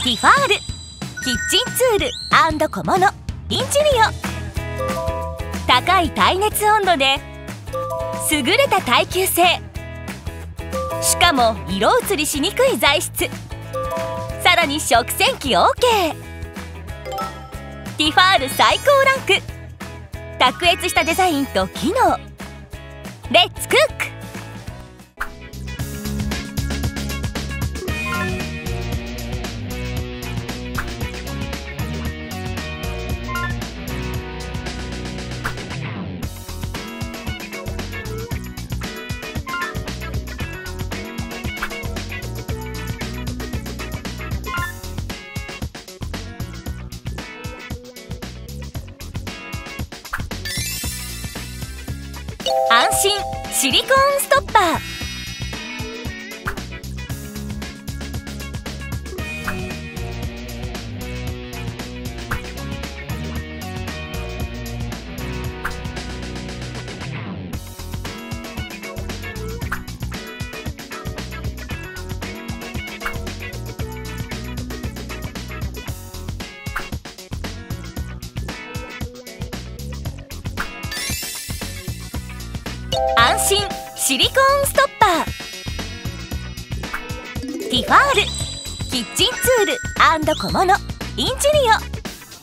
ティファールキッチンツール&小物インジリオ。高い耐熱温度で優れた耐久性、しかも色移りしにくい材質、さらに食洗機 OK。 ティファール最高ランク、卓越したデザインと機能。レッツクック。安心シリコーンストッパー。安心シリコーンストッパー。ティファールキッチンツール&小物インジリオ。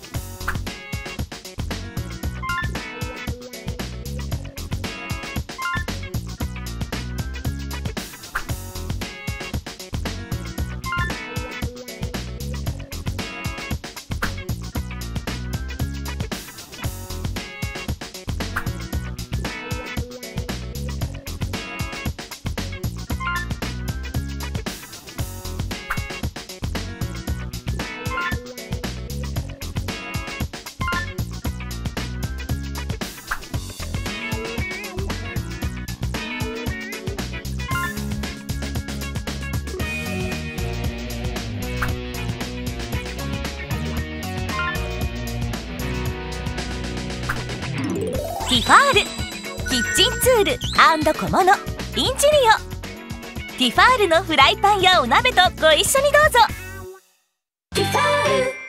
ティファールキッチンツール&小物インジリオ。ティファールのフライパンやお鍋とご一緒にどうぞ。ティファール